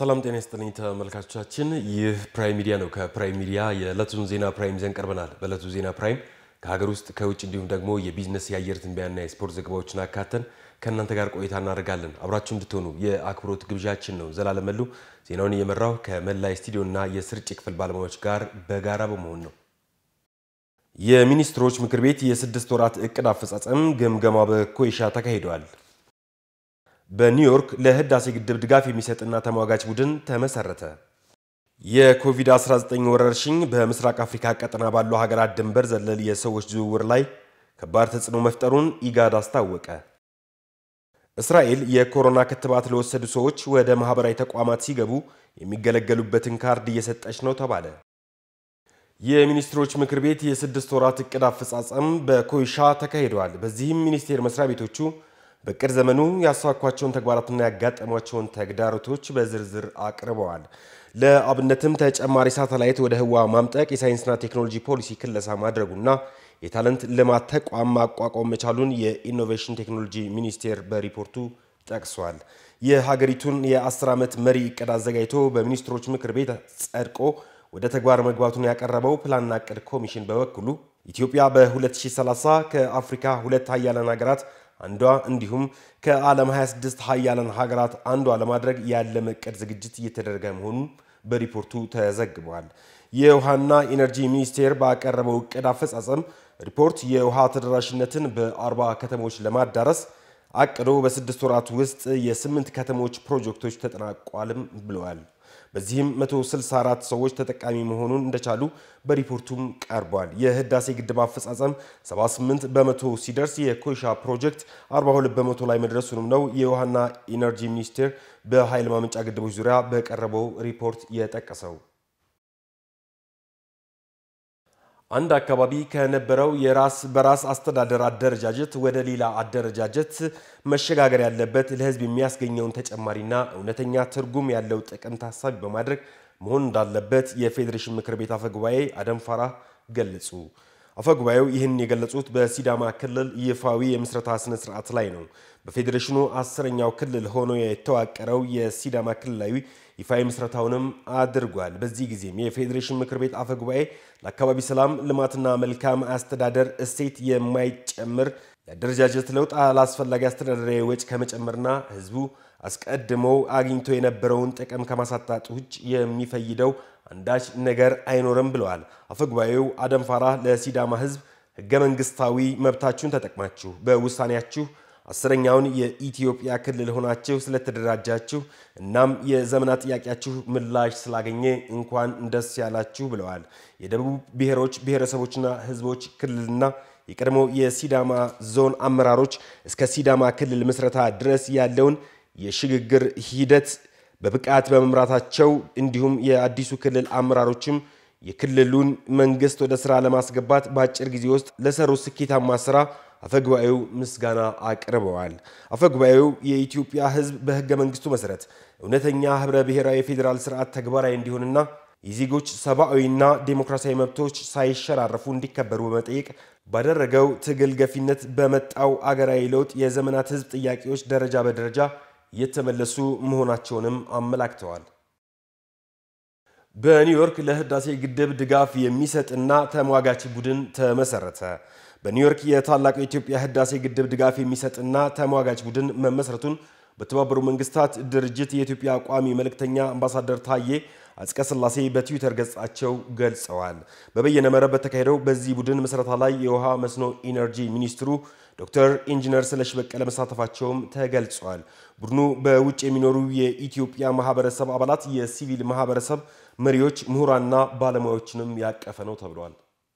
ሰላም ጤና ይስጥልኝ ተመልካቾቻችን ይህ ፕራይም ሚዲያ ነው ከፕራይም ሚዲያ የዕለቱን ዜና ፕራይም ይዘን ቀርበናል በዕለቱ ዜና ፕራይም ከሀገር ውስጥ ከውጭ እንዲሁም ደግሞ የቢዝነስ የአየር ትንበያና የስፖርት ዘገባዎችን አካተን ከእናንተ ጋር ቆይታ እናደርጋለን አብራችሁ እንድትሆኑ የአክብሮት ግብዣችን ነው ዘላለም መሉ ዜናውን እየመራው ከመላይ ስቱዲዮና የስርጭት ክፍል ባለሙያዎች ጋር በጋራ በመሆን ነው የሚኒስትሮች ምክር ቤት የ6 ወራት እቅድ አፈጻጸም ግምገማ በኮይሻ ተካሂዷል በኒውዮርክ ለህዳሴ ግድብ ድጋፍ የሚሰጥና ተሟጋች ቡድን ተመሰረተ የኮቪድ-19 ወረርሽኝ በምስራቅ አፍሪካ ቀጠና ባሉ ሀገራት ድንበር ዘለል የሰዎች ዝውውር ላይ ከባድ ተጽዕኖ መፍጠሩን ኢጋድ አስታወቀ እስራኤል የኮሮና ክትባት ለወሰዱ ሰዎች ወደ ማህበራዊ ተቋማት ሲገቡ የሚገለገሉበትን ካርድ እየሰጠች ነው ተባለ የሚኒስትሮች ምክር ቤት የ6 ወራት እቅድ አፈጻጸም በኮይሻ ተካሂዷል በዚህም ሚኒስቴር መስሪያ ቤቶቹ በቅር ዘመኑ ያሳኳቸውን ተግባራትና ያጋጠሟቸውን ተግዳሮቶች በዝርዝር አቅርበዋል ለአብነትም ተጨማሪ ሳተላይት ወደ ህዋ ማምጠቅ የሳይንስና ቴክኖሎጂ ፖሊሲ ክለሳ ማድረጉና የታለንት ልማት ተቋም ማቋቋም መቻሉን የኢኖቬሽን ቴክኖሎጂ ሚኒስቴር በሪፖርቱ ጠቅሷል የሀገሪቱን የ10 ዓመት መሪ እቅድ አዘጋጅቶ በሚኒስትሮች ምክር ቤት ጸድቆ ወደ ተግባር መግባቱን ያቀረበው ፕላንና እቅድ ኮሚሽን በበኩሉ ኢትዮጵያ በ2030 ከአፍሪካ ሁለት ሀያላን ሀገራት አንዷ እንዲሁም ከዓለም 26 ሀያላን ሀገራት አንዷ ለማድረግ ያለመ እቅድ ዝግጅት እየተደረገ መሆኑን በሪፖርቱ ተዘግቧል የውሃና ኢነርጂ ሚኒስቴር ባቀረበው እቅድ አፈጻጸም ሪፖርት የውሃ ተደራሽነትን በ40 ከተሞች ለማዳረስ አቅዶ በ6 ወራት ውስጥ የ8 ከተሞች ፕሮጀክቶች ተጠናቋልም ብለዋል በዚህም 164 ሰዎች ተጠቃሚ መሆኑን እንደቻሉ በሪፖርቱም ቀርቧል የህዳሴ ግድብ አፈጻጸም 78% ሲደርስ የኮይሻ ፕሮጀክት 42% ላይ መድረሱንም ነው የውሃና ኢነርጂ ሚኒስቴር በኃይል ማመንጫ ግድቦች ዙሪያ በቀረበው ሪፖርት የጠቀሰው አንድ አካባቢ ከነበረው የራስ በራስ አስተዳደር አደረጃጀት ወደ ሌላ አደረጃጀት መሸጋገር ያለበት ለህዝብ የሚያስገኘውን ተጨማሪና እውነተኛ ትርጉም ያለው ጥቅም ታሳቢ በማድረግ መሆን እንዳለበት የፌዴሬሽን ምክር ቤት አፈጉባኤ አደም ፋራህ ገለጹ አፈጉባኤው ይህን የገለጹት በሲዳማ ክልል ይፋዊ የምስረታ ስነ ስርዓት ላይ ነው በፌዴሬሽኑ 10ኛው ክልል ሆኖ የተዋቀረው የሲዳማ ክልላዊ ይፋዊ ምስረታውንም አድርጓል በዚህ ጊዜም የፌዴሬሽን ምክር ቤት አፈጉባኤ ለአካባቢ ሰላም ልማትና መልካም አስተዳደር እሴት የማይጨምር የአደረጃጀት ለውጥ አላስፈላጊ አስተዳደራዊ ወጪ ከመጨመርና ህዝቡ አስቀድሞ አግኝቶ የነበረውን ጥቅም ከማሳጣት ውጭ የሚፈይደው አንዳች ነገር አይኖርም ብለዋል አፈጉባኤው አደም ፋራህ ለሲዳማ ህዝብ ህገ መንግስታዊ መብታችሁን ተጠቅማችሁ በውሳኔያችሁ 10ኛውን የኢትዮጵያ ክልል ሆናችሁ ስለተደራጃችሁ እናም የዘመናት ጥያቄያችሁ ምላሽ ስላገኘ እንኳን ደስ ያላችሁ ብለዋል የደቡብ ብሔሮች ብሔረሰቦችና ህዝቦች ክልልና የቀድሞ የሲዳማ ዞን አመራሮች እስከ ሲዳማ ክልል ምስረታ ድረስ ያለውን የሽግግር ሂደት በብቃት በመምራታቸው እንዲሁም የአዲሱ ክልል አመራሮችም የክልሉን መንግስት ወደ ስራ ለማስገባት በአጭር ጊዜ ውስጥ ለሰሩ ስኬታማ ስራ አፈጉባኤው ምስጋና አቅርበዋል አፈጉባኤው የኢትዮጵያ ህዝብ በህገ መንግስቱ መሰረት እውነተኛ ህብረ ብሔራዊ ፌደራል ስርዓት ተግባራዊ እንዲሆንና የዜጎች ሰብአዊና ዲሞክራሲያዊ መብቶች ሳይሸራረፉ እንዲከበሩ በመጠየቅ ባደረገው ትግል ገፊነት በመጣው አገራዊ ለውጥ የዘመናት ህዝብ ጥያቄዎች ደረጃ በደረጃ የተመለሱ መሆናቸውንም አመላክተዋል በኒውዮርክ ለህዳሴ ግድብ ድጋፍ የሚሰጥና ተሟጋች ቡድን ተመሰረተ በኒውዮርክ የታላቁ የኢትዮጵያ ህዳሴ ግድብ ድጋፍ የሚሰጥና ተሟጋች ቡድን መመስረቱን በተባበሩት መንግስታት ድርጅት የኢትዮጵያ ቋሚ መልእክተኛ አምባሳደር ታዬ አጽቀሥላሴ በትዊተር ገጻቸው ገልጸዋል በበየነ መረብ በተካሄደው በዚህ ቡድን መስረታ ላይ የውሃ መስኖ ኢነርጂ ሚኒስትሩ ዶክተር ኢንጂነር ስለሽ በቀለ መሳተፋቸውም ተገልጿል ቡድኑ በውጭ የሚኖሩ የኢትዮጵያ ማህበረሰብ አባላት የሲቪል ማህበረሰብ መሪዎች ምሁራንና ባለሙያዎችንም ያቀፈ ነው ተብሏል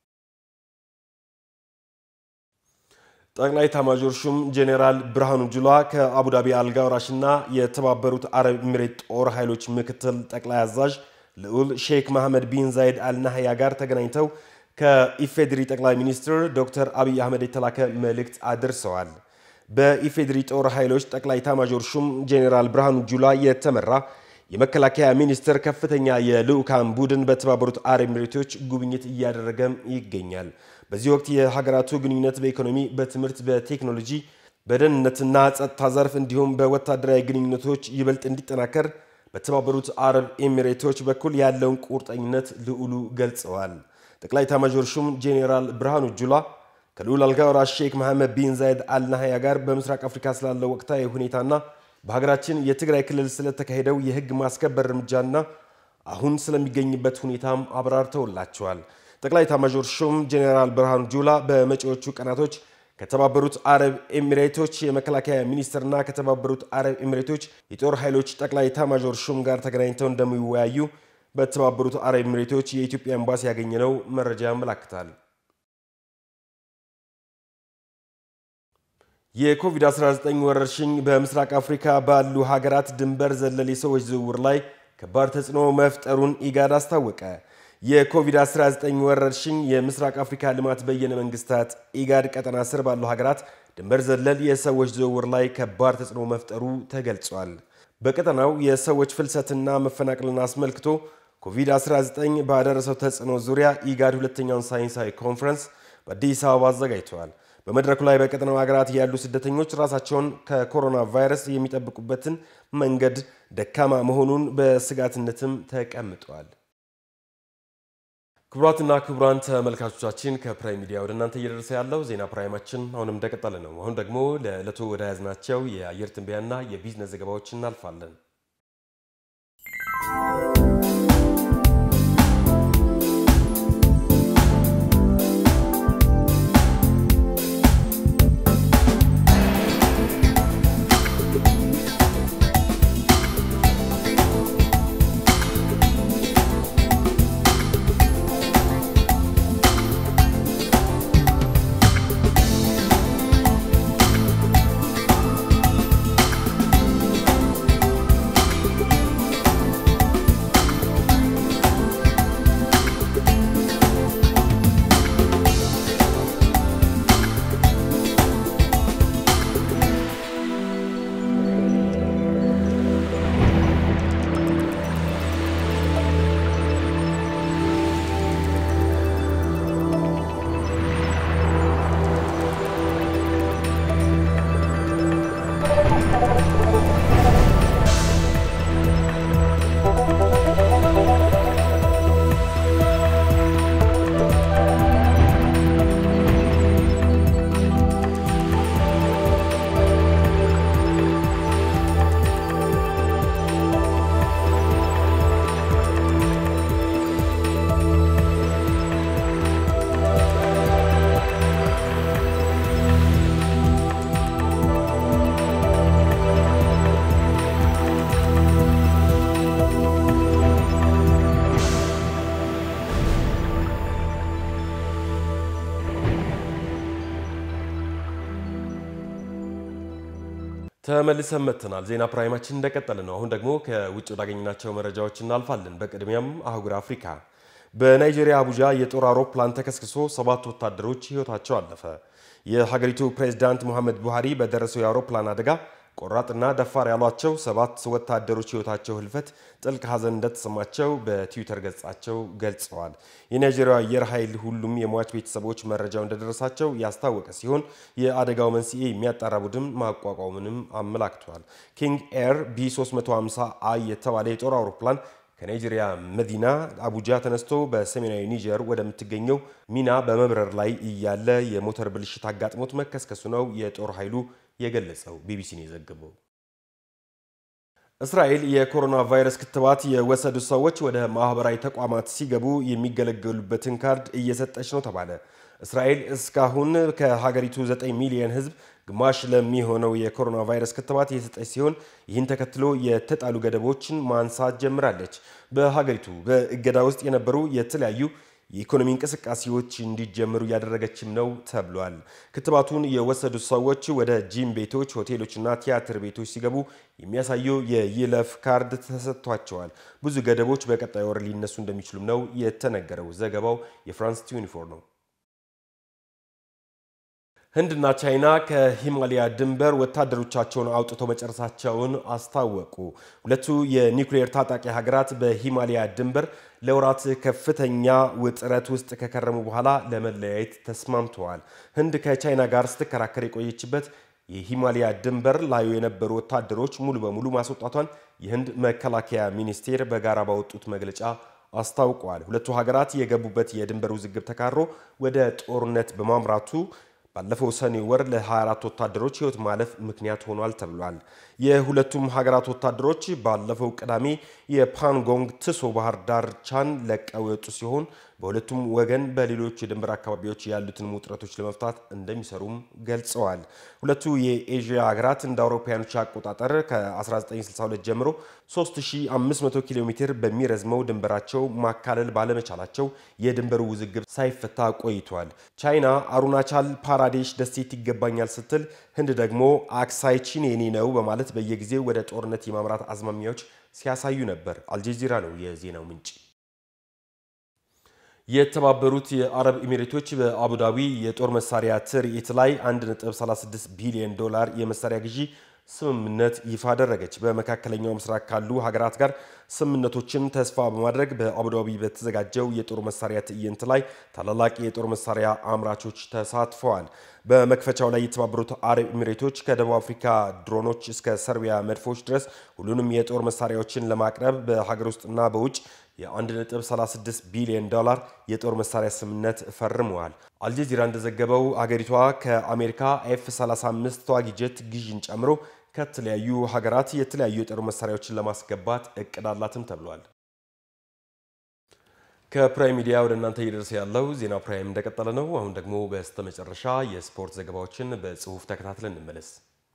ጠቅላይ ኤታማዦር ሹም ጄኔራል ብርሃኑ ጁላ ከአቡዳቢ አልጋውራሽና የተባበሩት አረብ ኤሚሬት ጦር ኃይሎች ምክትል ጠቅላይ አዛዥ ልዑል ሼክ መሐመድ ቢን ዛይድ አልናህያ ጋር ተገናኝተው ከኢፌድሪ ጠቅላይ ሚኒስትር ዶክተር አብይ አህመድ የተላከ መልእክት አድርሰዋል በኢፌድሪ ጦር ኃይሎች ጠቅላይ ኤታማዦር ሹም ጄኔራል ብርሃኑ ጁላ የተመራ የመከላከያ ሚኒስትር ከፍተኛ የልዑካን ቡድን በተባበሩት አረብ ኤሚሬቶች ጉብኝት እያደረገም ይገኛል በዚህ ወቅት የሀገራቱ ግንኙነት በኢኮኖሚ በትምህርት በቴክኖሎጂ በደህንነትና ጸጥታ ዘርፍ እንዲሁም በወታደራዊ ግንኙነቶች ይበልጥ እንዲጠናከር በተባበሩት አረብ ኤሚሬቶች በኩል ያለውን ቁርጠኝነት ልዑሉ ገልጸዋል። ጠቅላይ ኤታማዦር ሹም ጄኔራል ብርሃኑ ጁላ ከልዑል አልጋ ወራሽ ሼክ መሐመድ ቢን ዛይድ አልናህያ ጋር በምስራቅ አፍሪካ ስላለው ወቅታዊ ሁኔታና በሀገራችን የትግራይ ክልል ስለተካሄደው የህግ ማስከበር እርምጃና አሁን ስለሚገኝበት ሁኔታም አብራርተውላቸዋል። ጠቅላይ ኤታማዦር ሹም ጄኔራል ብርሃኑ ጁላ በመጪዎቹ ቀናቶች ከተባበሩት አረብ ኤሚሬቶች የመከላከያ ሚኒስትርና ከተባበሩት አረብ ኤሚሬቶች የጦር ኃይሎች ጠቅላይ ኤታማዦር ሹም ጋር ተገናኝተው እንደሚወያዩ በተባበሩት አረብ ኤሚሬቶች የኢትዮጵያ ኤምባሲ ያገኘነው መረጃ ያመለክታል። የኮቪድ-19 ወረርሽኝ በምስራቅ አፍሪካ ባሉ ሀገራት ድንበር ዘለል የሰዎች ዝውውር ላይ ከባድ ተጽዕኖ መፍጠሩን ኢጋድ አስታወቀ። የኮቪድ-19 ወረርሽኝ የምስራቅ አፍሪካ ልማት በየነ መንግስታት ኢጋድ ቀጠና ስር ባሉ ሀገራት ድንበር ዘለል የሰዎች ዝውውር ላይ ከባድ ተጽዕኖ መፍጠሩ ተገልጿል። በቀጠናው የሰዎች ፍልሰትና መፈናቀልን አስመልክቶ ኮቪድ-19 ባደረሰው ተጽዕኖ ዙሪያ ኢጋድ ሁለተኛውን ሳይንሳዊ ኮንፈረንስ በአዲስ አበባ አዘጋጅቷል። በመድረኩ ላይ በቀጠናው ሀገራት ያሉ ስደተኞች ራሳቸውን ከኮሮና ቫይረስ የሚጠብቁበትን መንገድ ደካማ መሆኑን በስጋትነትም ተቀምጧል። ክቡራትና ክቡራን ተመልካቾቻችን ከፕራይም ሚዲያ ወደ እናንተ እየደረሰ ያለው ዜና ፕራይማችን አሁንም እንደቀጠለ ነው። አሁን ደግሞ ለዕለቱ ወደ ያዝናቸው የአየር ትንበያና የቢዝነስ ዘገባዎች እናልፋለን። ተመልሰን መጥተናል። ዜና ፕራይማችን እንደቀጠለ ነው። አሁን ደግሞ ከውጭ ወዳገኘናቸው መረጃዎች እናልፋለን። በቅድሚያም አህጉር አፍሪካ በናይጄሪያ አቡጃ የጦር አውሮፕላን ተከስክሶ 7 ወታደሮች ህይወታቸው አለፈ። የሀገሪቱ ፕሬዝዳንት ሙሐመድ ቡሃሪ በደረሰው የአውሮፕላን አደጋ ቆራጥና ደፋር ያሏቸው 7 ወታደሮች ህይወታቸው ህልፈት ጥልቅ ሐዘን እንደተሰማቸው በትዊተር ገጻቸው ገልጸዋል። የናይጄሪያ አየር ኃይል ሁሉም የሟች ቤተሰቦች መረጃው እንደደረሳቸው ያስታወቀ ሲሆን የአደጋው መንስኤ የሚያጣራ ቡድን ማቋቋሙንም አመላክቷል። ኪንግ ኤር B350I የተባለ የጦር አውሮፕላን ከናይጄሪያ መዲና አቡጃ ተነስቶ በሰሜናዊ ኒጀር ወደምትገኘው ሚና በመብረር ላይ እያለ የሞተር ብልሽት አጋጥሞት መከስከሱ ነው የጦር ኃይሉ የገለጸው። ቢቢሲ ነው የዘገበው። እስራኤል የኮሮና ቫይረስ ክትባት የወሰዱ ሰዎች ወደ ማህበራዊ ተቋማት ሲገቡ የሚገለገሉበትን ካርድ እየሰጠች ነው ተባለ። እስራኤል እስካሁን ከሀገሪቱ 9 ሚሊዮን ህዝብ ግማሽ ለሚሆነው የኮሮና ቫይረስ ክትባት እየሰጠች ሲሆን ይህን ተከትሎ የተጣሉ ገደቦችን ማንሳት ጀምራለች። በሀገሪቱ በእገዳ ውስጥ የነበሩ የተለያዩ የኢኮኖሚ እንቅስቃሴዎች እንዲጀምሩ ያደረገችም ነው ተብሏል። ክትባቱን የወሰዱ ሰዎች ወደ ጂም ቤቶች፣ ሆቴሎችና ቲያትር ቤቶች ሲገቡ የሚያሳየው የይለፍ ካርድ ተሰጥቷቸዋል። ብዙ ገደቦች በቀጣይ ወር ሊነሱ እንደሚችሉም ነው የተነገረው። ዘገባው የፍራንስ 24 ነው። ህንድና ቻይና ከሂማሊያ ድንበር ወታደሮቻቸውን አውጥተው መጨረሳቸውን አስታወቁ። ሁለቱ የኒውክሌር ታጣቂ ሀገራት በሂማሊያ ድንበር ለወራት ከፍተኛ ውጥረት ውስጥ ከከረሙ በኋላ ለመለያየት ተስማምተዋል። ህንድ ከቻይና ጋር ስትከራከር የቆየችበት የሂማሊያ ድንበር ላይ የነበሩ ወታደሮች ሙሉ በሙሉ ማስወጣቷን የህንድ መከላከያ ሚኒስቴር በጋራ ባወጡት መግለጫ አስታውቀዋል። ሁለቱ ሀገራት የገቡበት የድንበር ውዝግብ ተካሮ ወደ ጦርነት በማምራቱ ባለፈው ሰኔ ወር ለ24 ወታደሮች ህይወት ማለፍ ምክንያት ሆኗል ተብሏል። የሁለቱም ሀገራት ወታደሮች ባለፈው ቅዳሜ የፓንጎንግ ትሶ ባህር ዳርቻን ለቀው የወጡ ሲሆን በሁለቱም ወገን በሌሎች የድንበር አካባቢዎች ያሉትን ውጥረቶች ለመፍታት እንደሚሰሩም ገልጸዋል። ሁለቱ የኤዥያ ሀገራት እንደ አውሮፓውያኖች አቆጣጠር ከ1962 ጀምሮ 3500 ኪሎ ሜትር በሚረዝመው ድንበራቸው ማካለል ባለመቻላቸው የድንበሩ ውዝግብ ሳይፈታ ቆይቷል። ቻይና አሩናቻል ፓራዴሽ ደሴት ይገባኛል ስትል፣ ህንድ ደግሞ አክሳይ ቺን የኔ ነው በማለት በየጊዜው ወደ ጦርነት የማምራት አዝማሚያዎች ሲያሳዩ ነበር። አልጀዚራ ነው የዜናው ምንጭ። የተባበሩት የአረብ ኤሚሬቶች በአቡዳቢ የጦር መሳሪያ ትርኢት ላይ 1.36 ቢሊዮን ዶላር የመሳሪያ ግዢ ስምምነት ይፋ አደረገች። በመካከለኛው ምስራቅ ካሉ ሀገራት ጋር ስምምነቶችን ተስፋ በማድረግ በአቡዳቢ በተዘጋጀው የጦር መሳሪያ ትዕይንት ላይ ታላላቅ የጦር መሳሪያ አምራቾች ተሳትፈዋል። በመክፈቻው ላይ የተባበሩት አረብ ኤሚሬቶች ከደቡብ አፍሪካ ድሮኖች እስከ ሰርቢያ መድፎች ድረስ ሁሉንም የጦር መሳሪያዎችን ለማቅረብ በሀገር ውስጥና በውጭ የ1.36 ቢሊዮን ዶላር የጦር መሳሪያ ስምምነት ፈርመዋል። አልጀዚራ እንደዘገበው አገሪቷ ከአሜሪካ F-35 ተዋጊ ጀት ግዢን ጨምሮ ከተለያዩ ሀገራት የተለያዩ የጦር መሳሪያዎችን ለማስገባት እቅድ አላትም ተብሏል። ከፕራይም ሚዲያ ወደ እናንተ እየደረሰ ያለው ዜና ፕራይም እንደቀጠለ ነው። አሁን ደግሞ በስተመጨረሻ የስፖርት ዘገባዎችን በጽሁፍ ተከታትለን እንመለስ።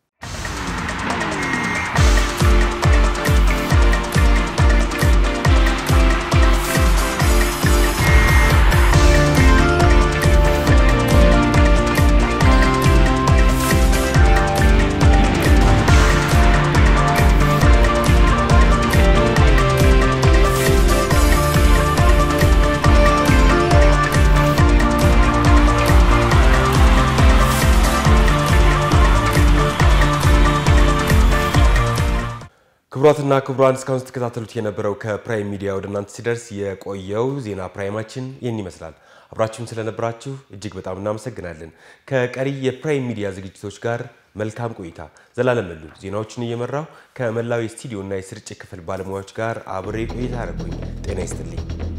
ክቡራትና ክቡራን እስካሁን ስትከታተሉት የነበረው ከፕራይም ሚዲያ ወደ እናንተ ሲደርስ የቆየው ዜና ፕራይማችን ይህን ይመስላል። አብራችሁን ስለነበራችሁ እጅግ በጣም እናመሰግናለን። ከቀሪ የፕራይም ሚዲያ ዝግጅቶች ጋር መልካም ቆይታ። ዘላለም መሉ ዜናዎችን እየመራው ከመላው ስቱዲዮና የስርጭት ክፍል ባለሙያዎች ጋር አብሬ ቆይታ አደረኩኝ። ጤና ይስጥልኝ።